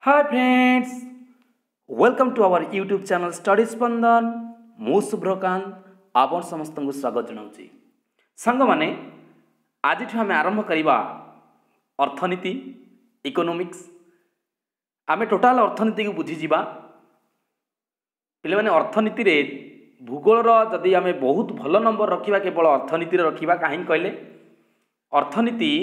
Hi friends, welcome to our YouTube channel study Spandan. मु शुभ्रकांत आपण समस्त को स्वागत जनाऊँगी। सांग माने आज आम आरंभ करवा अर्थनीति इकोनॉमिक्स। आम टोटाल अर्थनीति को बुझीजा पे मैंने अर्थनीति रे भूगोल जदि आम बहुत भल नंबर रखा केवल अर्थनीति रखा कहीं कहले अर्थनीति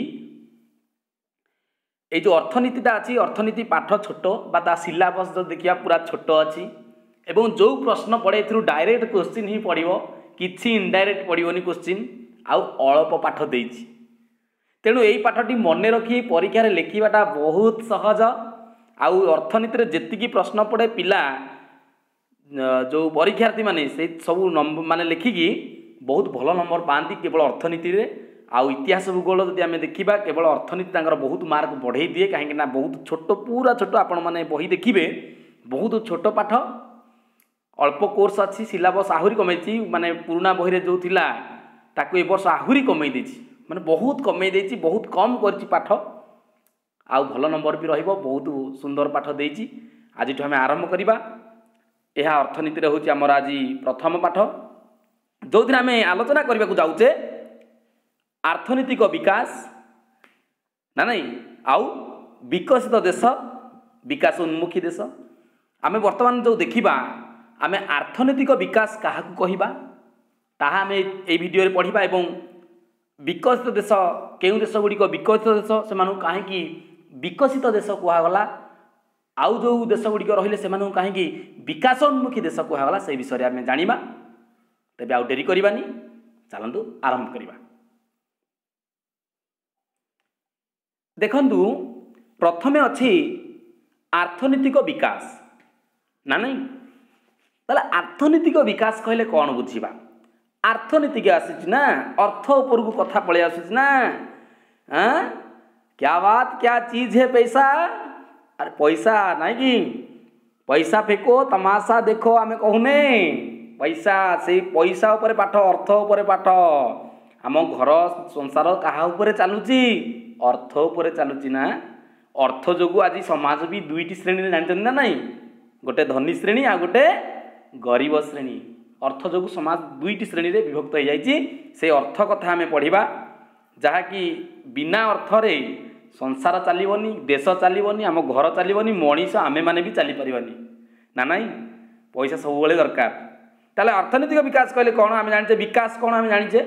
ये जो अर्थनीतिटा अच्छी अर्थनीति पाठ छोट बा सिलेबस जो देखिए पूरा छोट अच्छी एवं जो प्रश्न पड़े डायरेक्ट क्वेश्चन ही पड़ो कि इनडायरेक्ट पड़ोनी क्वेश्चन आउ अल्प पाठ देछि। तेणु यही पाठटी मन रखी परीक्षा लिखा बहुत सहज। आउ अर्थनीति जेतिकी प्रश्न पड़े पिला जो परीक्षार्थी माने से सब नंबर माने लिखिकी बहुत भल नंबर पाती केवल अर्थनीति रे। आउ इतिहास भूगोल जदि आम देखा केवल अर्थनीति बहुत मार्क बढ़े दिए कहीं बहुत छोट पूरा छोट आपण मैंने बही देखिए बहुत छोट पाठ अल्प कोर्स अच्छी सिलेबस आहरी कमे माने पुराना बही रे जो थिला ताकू ए वर्ष आहरी कमे देछि माने बहुत कमे देछि बहुत कम करछि पाठ आउ भल नंबर भी रहिबो बहुत सुंदर पाठ देछि। आज आम आरंभ करवा यह अर्थनीति रे होछि हमर आज प्रथम पाठ जो दिन आम आलोचना करबा को जाउचे अर्थनीतिक विकास ना नहीं आउ विकसित देश विकास उन्मुखी देश। आम वर्तमान जो देखा आम अर्थनीतिक विकास क्या कहवा ताहा आम ये वीडियो रे पढ़िबा एवं विकसित देश केउं देश गुड़िक विकसित देश से कहीं विकसित देश कहगला आउ जो देश गुड़िक रहिले से कहीं विकासोन्मुखी देश कहगला से विषय आम जानिबा। तेबे आउ डेरी करबानी चलंतु आरंभ करवा। देखंतु प्रथमे अच्छी अर्थनीतिक विकास ना नहीं ताले अर्थनीतिक विकास कहले कौन बुझीबा अर्थनीतिक आसी ना अर्थ ऊपर को कथा पड़े आसी ना। क्या बात क्या चीज है पैसा। अरे पैसा नहीं कि पैसा फेको तमाशा देखो आमे कहूने पैसा से पैसा ऊपर पाठ अर्थ ऊपर पाठ आम घर संसार कहा ऊपर चलुची अर्थ उपरे चलुची ना। अर्थ जो आज समाज भी दुईटी श्रेणी जानते ना नहीं गोटे धनी श्रेणी आ गोटे गरीब श्रेणी। अर्थ जो समाज दुईटी श्रेणी रे विभक्त हो जाइए से अर्थ कथा आम पढ़ा जहाँकि बिना अर्थ रे संसार चलबनी देश चलबनी आम घर चलबनी मनीष आमे माने भी चली पारिबानी ना नहीं पैसा सब बेले दरकार। ताले अर्थनीतिक विकास कहले कौन आम जानिचे विकास कौन आम जानिचे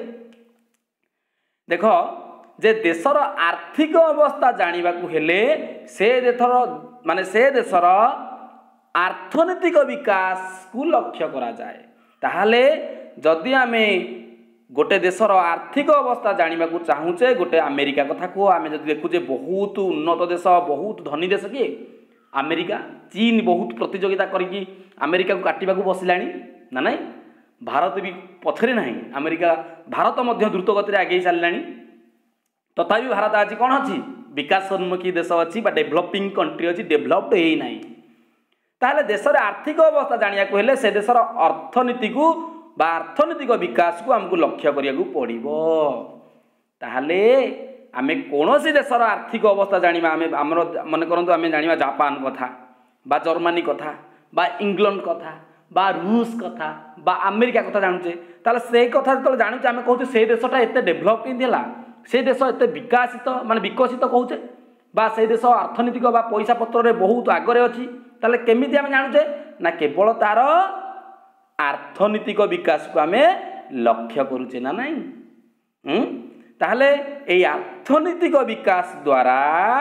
देख जे देशर आर्थिक अवस्था जानिबा को हेले से देशर माने से देशर अर्थनीतिक विकास को लक्ष्य करा जाए ताहले जदि आमे गोटे देशर आर्थिक अवस्था जानिबा को चाहूचे गोटे अमेरिका कथा को आमे जदि देखुचे बहुत उन्नत देश बहुत धनी देश किए अमेरिका चीन बहुत प्रतियोगिता करिकी अमेरिका को काटिबा को बसिलानी ना नहीं भारत भी पछरे नहीं अमेरिका भारत मध्य द्रुत गति आगे चललानी तथापि भारत आज कौन अच्छी विकासोन्मुखी देश अच्छी डेभलपिंग कंट्री अच्छी डेभलप्ड है ना। ताहले देशर आर्थिक अवस्था जानिया को हेले से देशर अर्थनीति को बा अर्थनीतिक विकास को हमको लक्ष्य करिया को पड़िबो। ताहले आमे कोनोसी देशर आर्थिक अवस्था जानिबा आमे हमर मन करंतु आमे जानिबा जापान कथा बा जर्मनी कथा बा इंग्लैंड कथा बा रूस कथा बा अमेरिका कथा जानुचे ताहले से कथा जतले जानुचे आमे कहूचे से देशटा एते डेभलप केनदिला से देश एत विकासित माने विकसित कहूचे बा से देश अर्थनीतिक बा पैसा पत्र रे बहुत आगरे अच्छी ताले केमिति आमे जानुचे ना केवल तार अर्थनीतिक विकास को आमे लक्ष्य करूचे ना नहीं। ताहले ए अर्थनीतिक विकास द्वारा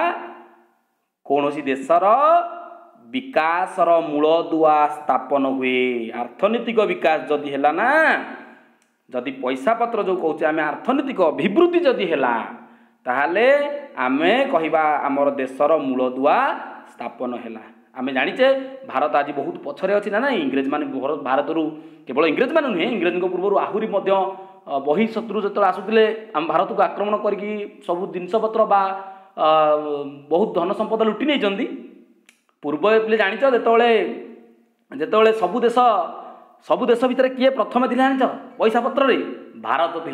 कौनसी देशर विकासर मूलदुआ स्थापन हुए। अर्थनीतिक विकास जदि हेला ना जदि पैसा पत्र जो कहते आम अर्थनीतिक अभिवृद्धि जदि है ताहले आमे कहिबा आमर देशर मूलदुआ स्थापन है। आम जानिचे भारत आज बहुत पछरे अच्छी ना ना इंग्रेज मान भारत केवल इंग्रेज मान नुहे इंग्रेज पूर्व आहरी बही शत्रु जो आसुले आम भारत को आक्रमण करके सब जिनपतर बा बहुत धन संपद लुटि नहीं पूर्व पे जानिच जो सब देश भितर किए प्रथम थिला जानिच पैसा पत्र रे भारत थिला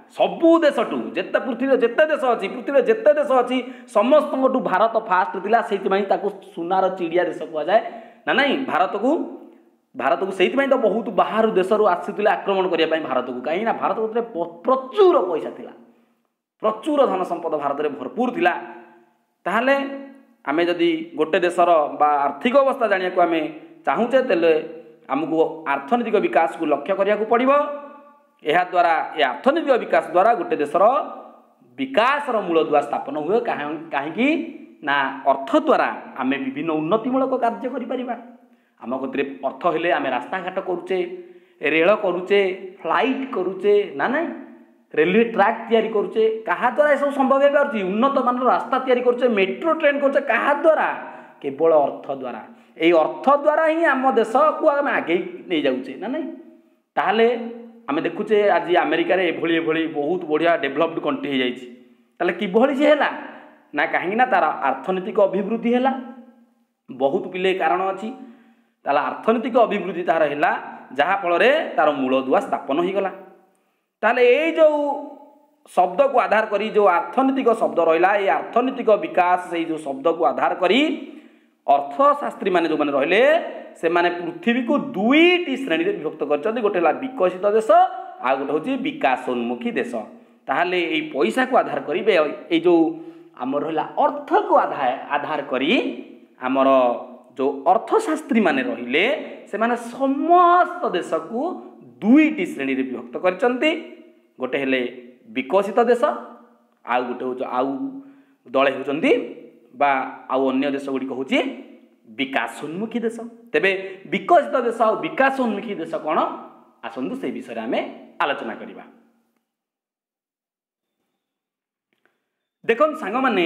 सबू देशटू जेते पृथ्वी जेते देश अच्छी पृथ्वी जेते देश अच्छी समस्त भारत फास्ट थिला सेइतिमाई ताकू सुनार चिड़िया देश कह जाए ना नहीं भारत को से तो बहुत बाहर देश आसुले आक्रमण करने भारत को कहीं भारत को प्रचुर पैसा थिला प्रचुर धन संपद भारत में भरपूर थिला ताहले आमे जदि गोटे देशर बा आर्थिक अवस्था जानिया को आमे चाहूचे तेले आमको अर्थनैतिक विकास को लक्ष्य करिया को पड़िबो एहा द्वारा ए अर्थनैतिक विकास द्वारा गोटे देशर विकास मूल दुआ स्थापन हुए कहीं ना अर्थ द्वारा आमे विभिन्न उन्नतिमूलक कार्य करि परिबा आम कतिरे अर्थ हेले आमे रास्ता घाट करूचे रेल करूचे फ्लाइट करूचे ना नहीं रेलवे ट्रैक तैयारी करूचे कहा द्वारा सब संभव हो पार्टी उन्नत मान रास्ता तैयारी करूचे मेट्रो ट्रेन करूचे कहा द्वारा केवल अर्थ द्वारा यही अर्थ द्वारा ही आम देश को आम आगे नहीं जाऊे ना नहीं ताहले आम देखुचे आज अमेरिका रे एभली बहुत बढ़िया डेभलप्ड कंट्री हो जाए किभली सी है ना कहीं तार अर्थनैतिक अभिवृद्धि है बहुत पिले कारण अच्छी अर्थनैतिक अभिवृद्धि तार है जहाँफल तार मूल दुआ स्थापन हो गला ताले ये जो शब्द को आधार करी जो अर्थनैतिक शब्द रहा ये अर्थनैतिक विकास से जो शब्द को आधार करी अर्थशास्त्री माने जो माने रहले से माने पृथ्वी को दुईटी श्रेणी रे विभक्त करछन्ती गोटे ला विकसित देश आ गोटे होची विकासोन्मुखी देश ताहले ए पैसा को आधार करिबे ए जो हमर रहला अर्थ को आधार करी हमर जो अर्थशास्त्री माने रहिले से माने समस्त देश को दुईटी श्रेणी रे विभक्त करछन्ती गोटे हेले विकसित देश आउ गोटे हो आउ दले होचन्ती बा आउ अन्य देश गुडी कहूची विकासोन्मुखी देश तेबे विकसित देश और विकासोन्मुखी देश कोन आसंतु से विषय रे हमें आलोचना करिबा देखन सांग माने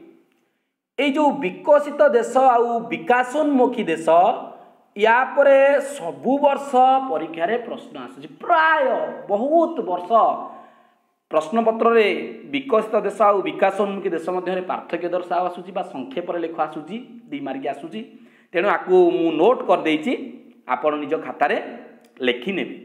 ए जो विकसित देश आउ विकासोन्मुखी देश या परे सबु वर्ष परीक्षा रे प्रश्न आसुची प्राय बहुत वर्ष प्रश्नपत्र रे विकसित देश और विकासोन्मुखी देश मध्य पार्थक्य दर्शा आसूची बा संक्षेप लेख आसूची 2 मार्क आसूची तेणु आपको मु नोट कर देइची आपण निज खाता रे लेखि नेबे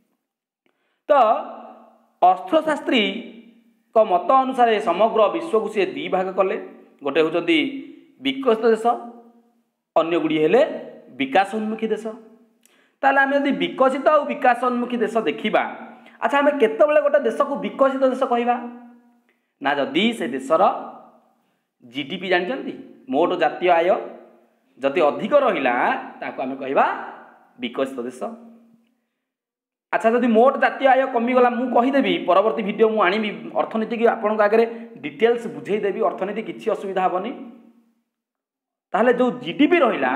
तो अर्थशास्त्री को मत अनुसार समग्र विश्व को सी 2 भाग कले गोटे होचंती विकसित देश अन्य गुडी हेले विकासोन्मुखी देश ताले आमे यदि विकसित और विकासोन्मुखी देश देखिबा अच्छा आम केत गोटे देश को विकसित देश कहवा ना जदि से देशर जीडीपी जानते मोट जातीय आय जदि अधिक रहा ताको आम कहवा विकसित देश अच्छा जदि मोट जातीय आय कमीगला मु कहीदेवी परवर्ती वीडियो मु आनी अर्थनीति आपण आगे डिटेल्स बुझेदेवी अर्थनीति किसी असुविधा हेनी ताहले जो जीडीपी रहा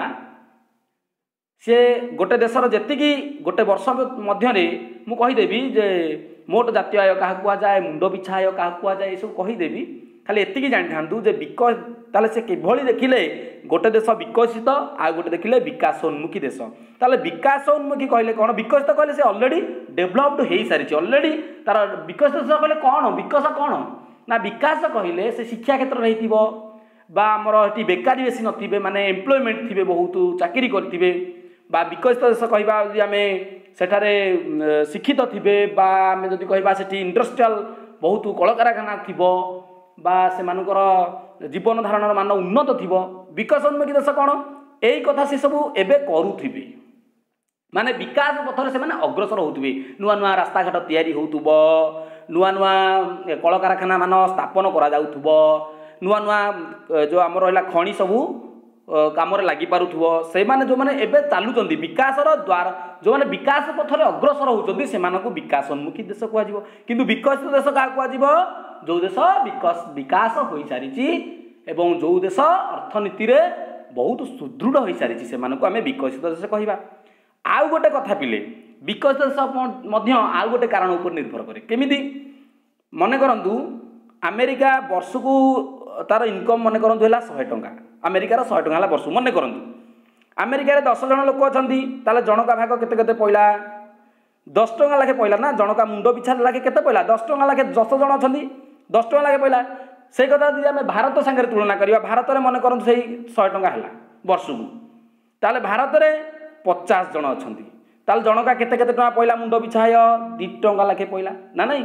सी गोटे देशर जी गोटे वर्ष मध्य मु कहीदेवी जे मोट जातीय आय क्या कहुए मुंड पिछा आय क्या कहुए ये सब कहीदेवी खाली एतिकी जानी था जे ताले से किभली देखिले गोटे देश विकसित आ गोटे देखिले विकासोन्मुखी देश ताले विकासोन्मुखी कहले कौन विकसित कहले से ऑलरेडी डेभलप्ड हो सारी ऑलरेडी तार विकसित देश कहले कौन विकास कौन ना विकास कहले से शिक्षा क्षेत्र रही आमर बेकारी बेसी नथिबे माने एम्प्लॉयमेंट थिबे बहुत चाकरी करथिबे बा विकसित देश कहबा यदि आमे सेठारे शिक्षित थिबे बा आमे जदि कहबा सेठी इंडस्ट्रियल बहुत कलकारखाना थिबो बा सेमानकर जीवन धारण मान उन्नत थिबो विकासोन्मुखी देश कौन एई कथा से सब एबे करूथिबे माने विकास पथरे से माने अग्रसर होउथिबे नुआ नुआ रास्ता घाट तैयारी होउथुबो नुआ नुआ कलकारखाना मान स्थापन करा जाउथुबो नुआ नुआ जो आमर रहला खणी सबू काम लगी पारुथुबो से माने जो माने एबे चालुचंदी विकासर द्वार जो माने विकास पथरे अग्रसर होउचंदी से मानको विकासोन्मुखी देश कुआ जिवो किंतु विकसित देश का कुआ जिवो जो देश विकास होई सारिची एवं जो देश अर्थनीति रे बहुत सुदृढ़ होई सारिची से मानको हमें विकसित देश कहिबा आउ गोटे कथा पिले विकसित देश मध्य आउ गोटे कारण ऊपर निर्भर करे केमिति मने करंतु अमेरिका वर्ष को तार इनकम मन करंतु हैला 100 टंका अमेरिकार 100 टंका है वर्ष मन करंतु अमेरिकार 10 जन लोक अछंती ताले जनका भाग केते केते पइला 10 टंका लाखे पइला ना जनका मुंड पिछा लाखे केते पइला 10 टंका लाखे 10 जन अछंती 10 टंका लाखे पइला से कथा यदि आमे भारत संगे तुलना करिया भारत रे मन करंतु सेही 100 टंका हैला वर्ष को ताले भारत रे 50 जन अछंती ताले जनका केते केते टंका पइला मुंड पिछा 2 टंका लाखे पइला ना नहीं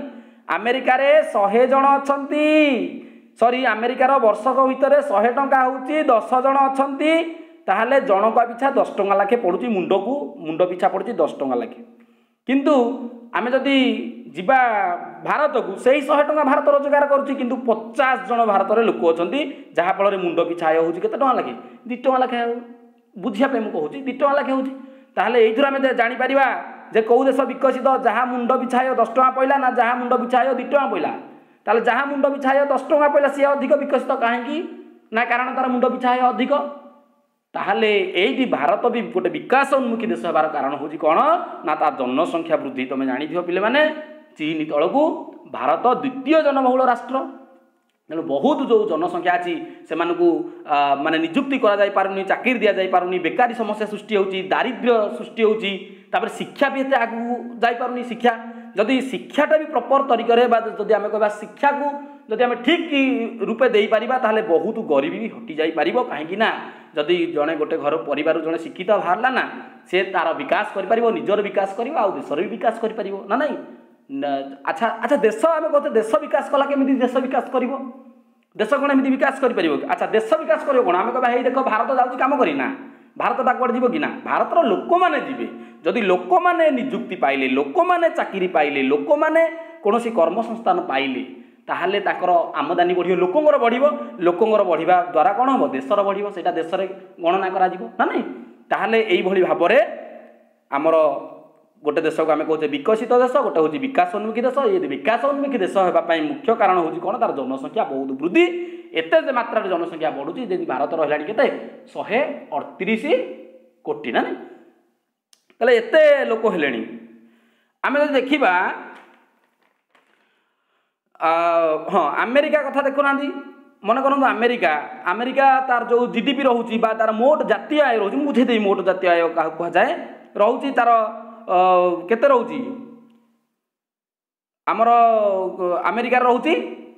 अमेरिकार 100 जन अच्छी सॉरी अमेरिकार वर्षक भितर 100 टंका हूँ 10 जन अच्छी ताहले जनक पिछा 10 टंका लाखे पड़ुची मुंड को मुंड पिछा पड़ुची 10 टंका लाखे किंतु आम जदि जीवा भारत को से 100 टंका भारत रोजगार करुच्ची किंतु 50 जन भारत में लोक अच्छा जहाँफल मुंड पिछा आय हूँ केते टंका लाखे 2 टंका लाखे बुझापे मुझे कहूँ 2 टंका लाखे हूँ ताहले ये आम जापर जे कौ देश विकसित जहाँ मुंड पिछा आय 10 टंका पड़ा ना जहाँ मुंड पिछा आय 2 टंका पड़ा ताहले जहाँ मुंड पिछा आय 10 टंका पड़ा सी अधिक विकसित कहीं ना कारण तार मुंड पिछा आय अधिक ताहले यही भारत भी गोटे विकास उन्मुखी देश होबार कारण हूँ कौन ना तार जनसंख्या वृद्धि तुम जानी पे मैंने चीन तल को भारत द्वितीय जनबहुल राष्ट्र तेणु बहुत जो जनसंख्या अच्छी से माने निजुक्ति करा चाकरी दि जापारुनी बेकारी समस्या सृष्टि होची दारिद्र्य सृष्टि होची तापर शिक्षा भी एत आगू जापारुनी शिक्षा जदि शिक्षाटा भी प्रपर तरीके जदि आम कह शिक्षा को जदि आम ठीक रूपे दे पारिबा ताहले बहुत गरीबी भी हटि जाई पारिबो कहीं ना जदि जड़े गोटे घर परिवार जड़े शिक्षित बाहरला ना से तार विकास कर पारिबो निजर विकास करिबो आ देशर भी विकास कर पारिबो ना नहीं अच्छा अच्छा देश आम कहते देश विकास कला केमिति देश विकास करिबो देश कौन एमती विकास कर पारिबो अच्छा देश विकास करिबो कोन आम कहबा हे देखो भारत जाउची काम करी ना भारत बाकवाड़ जीव कि ना भारतर लोक मैंने जीवे जदि लोक मैंने निजुक्ति पाइले लोक मैंने चाकरी पाइले लोक मैंने कौन कर्मसंस्थान पाइले ताहले ताकर आमदानी बढ़ियो लोकंर बढ़ियो लोकंर बढ़िया द्वारा कौन हम देशर बढ़ियो सेटा देश में गणना करा ना नहीं ताहले एई भली भाबरे आमर गोटे देश को आम कहे विकसित देश गोटे हूँ विकासोन्मुखी देश ये विकासोन्मुखी देश होगापाई मुख्य कारण हूँ कौन तार जनसंख्या बहुत वृद्धि एत मात्रा जनसंख्या बढ़ुची जमी भारत रहा के 138 कोटी ना नहीं एत लोक हेले आम जो देखा हाँ अमेरिका कथा देखुना मन करूँ अमेरिका अमेरिका तार जो जीडीपी रोचे तार मोट जातीय आय रोचे बुझेदेवी मोट जातीय आय क्या कहुए रोचे तार केते रोची आमर अमेरिका रोची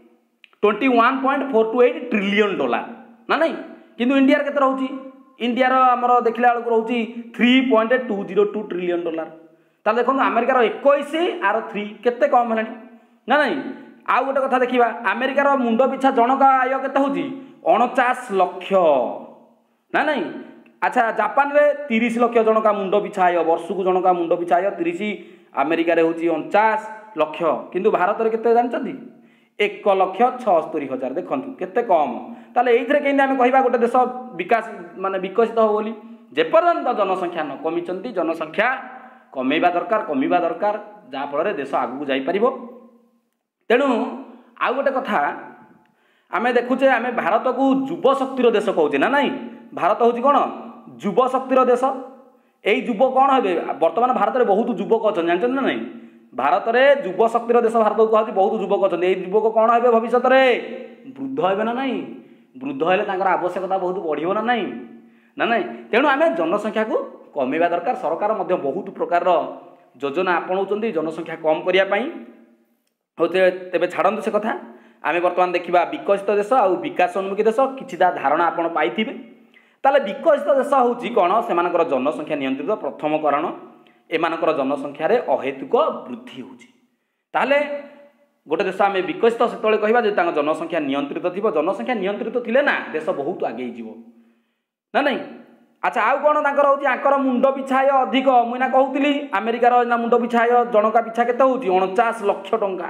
21.428 ट्रिलियन डॉलर ना नहीं किंतु इंडिया केते रोची इंडिया आमर देखला बेलू रोची 3.202 ट्रिलियन डॉलर ताल देखो अमेरिकार 21 आर 3 केते कम है ना नहीं आउ गोटे कथा देखा अमेरिकार मुंड पिछा जनक आय केते होची 49 लाख ना नहीं अच्छा जापान रे 30 लाख जनका मुंड पिछा आय वर्ष को जनका मुंड पिछा आय 30 अमेरिका रे होची 49 लाख किंतु भारत रे केते जानचंदी 1,76,000 देखंतु केते कम ताले एइथरे केंदे आमे कहिबा गोटे देश विकास माने विकसित हो बोली जेपर्यंत जनसंख्या न कमिचंती जनसंख्या कमेबा दरकार जा फल रे देश आगु जाई परिबो तेणु आउ गोटे कथा आमे देखुचे आमे भारत को युवा शक्तिर देश कहूचे ना नहीं भारत हूँ कौन युवा शक्तिर देश यही युव कौन हे बर्तमान भारत में बहुत युवक अच्छा जानते ना नहीं भारत में युवा शक्तिर देश भारत को कहते बहुत युवक अच्छा यही युवक कौन हे भविष्य में वृद्ध हे ना नहीं वृद्ध हेले आवश्यकता बहुत बढ़ो ना नहीं तेणु आम जनसंख्या को कमेवा दरकार सरकार बहुत प्रकार योजना आपणाऊँ जनसंख्या कम करने होते तेरे छाड़ू से कथा आम बर्तमान देखा विकसित देश आ विकासोन्मुखी देश कि धारणा आपड़ पाई ताले विकसित देश हूँ कौन से जनसंख्या नियंत्रित प्रथम कारण एमानकर जनसंख्यार अहेतुक वृद्धि होले गोटे देश आम विकसित से कह जनसंख्या नियंत्रित थी जनसंख्या नियंत्रित थिले ना देश बहुत आगे ना नहीं अच्छा आउ कौन आंकर मुंड पिछा आय अधिक मुझे कहूली अमेरिकार मुंड पिछा आय जनका पिछा केते होची 49 लाख टंका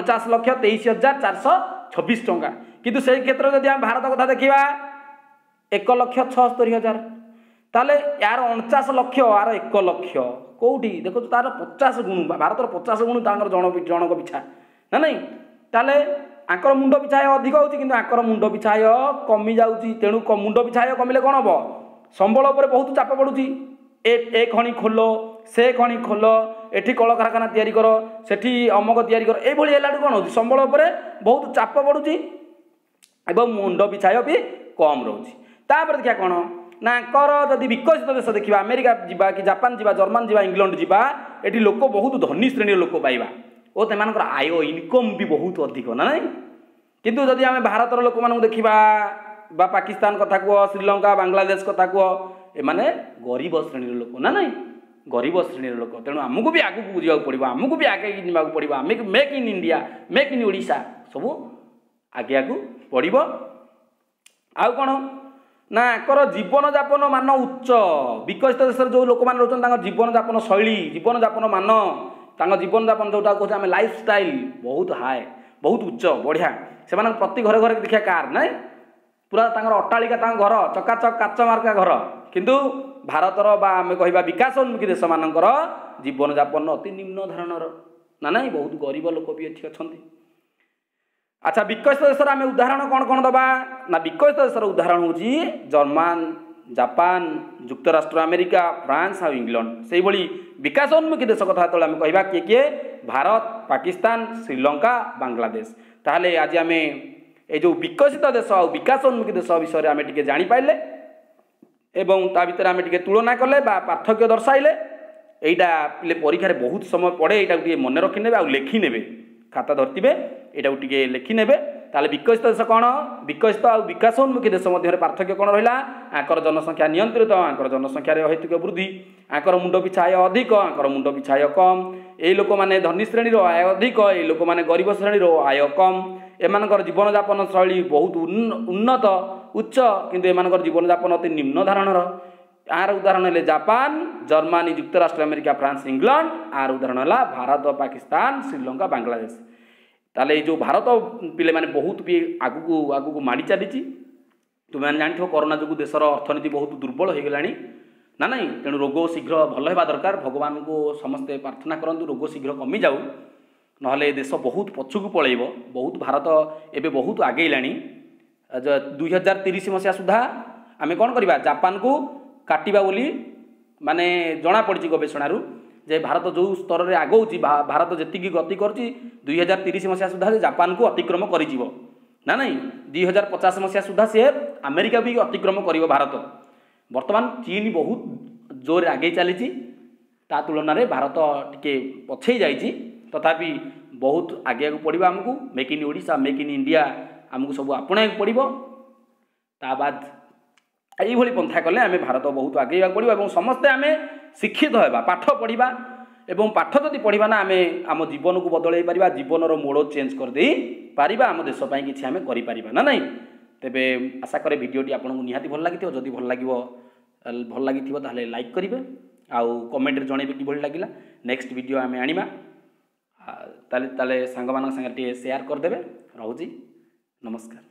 49,23,426 टंका किंतु से क्षेत्र में जब भारत कथा देखा 1,76,000 ताले यार 49 लाख यार 1 लाख कौटी देखो तार 50 गुण भारत 50 गुण जनक पिछा ना नहीं ताले आंकर मुंड पिछा आय अधिक होची किंतु आंकर मुंड पिछा आय कमी जाउची तेणु मुंड पिछा आय कमिले कौन हम संबल उपर बहुत चाप पड़ुची ए खणी खोल से खणी खोल एठी कल कारखाना तैयारी कर सेठी अमक तैयारी कर ए भली हेलाडू कौन होची संबल उपर बहुत चाप पड़ुची एवं मुंड पिछाय भी कम रोची तापर देखिया कौन ना आंकर जदि विकसित देश देखा अमेरिका जीवा कि जापान जीवा जर्मन जीवा इंग्लैंड जीवा एठी लोक बहुत धनी श्रेणी लोक पाइबा और तेमानकर आय इनकम भी बहुत अधिक ना नहीं किंतु जदि आम भारतर लोक मानू देखा बा पाकिस्तान कथा कह श्रीलंका बांग्लादेश कथा कह एमाने गरीब श्रेणी लोक ना नहीं गरीब श्रेणी लोक तेणु आमको भी आगू बुझा पड़ो आमको भी आगे जावाक पड़ो आम make in India make in Odisha सब आगे आगू पड़ो आउ कौन ना आकर जीवन जापन मान उच्च विकसित देश जो लोक मैंने रोच जीवन जापन शैली जीवन जापन मान जीवन जापन जोटा कहते आम लाइफ स्टाइल बहुत हाई बहुत उच्च बढ़िया से प्रति घरे घरे देखिए कार ना पूरा अट्टालिका घर चकाचक काच मार्का घर किंतु भारतर आम कह विकासोन्मुखी देश मानकर जीवन जापन अति निम्न धरणर ना ना बहुत गरीब लोक भी ये अच्छा। अच्छा विकसित देश आम उदाहरण कौन कौन दबा ना विकसित देशर उदाहरण हूँ जर्मान जापान युक्तराष्ट्र अमेरिका फ्रांस और इंग्लैंड से भाई विकासोन्मुखी देश कथा जो आम कह किए किए भारत पाकिस्तान श्रीलंका बांग्लादेश ताहले आज आम ये जो विकसित देश और विकासोन्मुखी देश विषय आम टे जापारे एवं ता भर आम टे तुलना कले पार्थक्य दर्शाइले यहीटा पे परीक्षा बहुत समय पड़े यहाँ मन रखिने आ लेखिने खाता धरते यहाँ टे लेखिने ताले विकसित देश कौन विकसित और विकासोन्मुखी देश मध्य पार्थक्य कौन रहा आंकर जनसंख्या नियंत्रित आंकर जनसंख्यार अहेतुक वृद्धि आंकर मुंड पिछा आय अधिक आंकर मुंड पिछा आय कम ये लोक मैंने धनी श्रेणी आय अधिक ये लोक मैंने गरीब श्रेणी आय कम एमानकर जीवन जापन शैली बहुत उन्नत उच्च किंतु एमानकर जीवन जापन अति निम्न धारणर आर उदाहरण है जापान जर्मनी युक्तराष्ट्र अमेरिका फ्रांस इंग्लैंड आर उदाहरण है भारत पाकिस्तान श्रीलंका बांग्लादेश ताले जो भारत पिले माने बहुत भी आगू आगू माड़ी चली तुम्हें जान कोरोना जो देशर अर्थनीति बहुत दुर्बल हो गला ना ना तेणु रोग शीघ्र भल होगा दरकार भगवान को समस्ते प्रार्थना करते रोग शीघ्र कमी जाऊ ना देश बहुत पछकू पलैब बहुत भारत एवं बहुत आगेलानी 2030 मसीहा सुधा आम कौन करवा जापान को काटिबा बोली माने जना पड़ी गवेषणार जे भारत जो स्तर में आगौची भारत जी गति कर 2030 मसीहा सुधा जापान को अतिक्रम कर ना नहीं 2050 मसीहा सुधा सी अमेरिका भी अतिक्रम कर भारत बर्तमान चीन बहुत जोर आगे चली ता तुलन में भारत टे पछई जाइए तथापि बहुत आगे पड़ो आमको make in Odisha make in India आमको सब आपणा पड़ो ता बाद यही पंथा कले आम भारत बहुत आगे पड़ो और समस्ते आम शिक्षित होगा पाठ पढ़ा एवं पाठ जदि पढ़ा ना आम आम जीवन को बदल पार जीवन मोड़ चेंज करदे पारिबा आम देशपाई किसी आम कर ना नहीं तेबे आशा करे भिडियोटी आपको निहाती भल लगी जदि भल लगी लाइक करेंगे आउ कमेंट जनइबे कि लगिला नेक्स्ट वीडियो आम आनिबा ताले सांग मान संगे शेयर करदे रोची नमस्कार।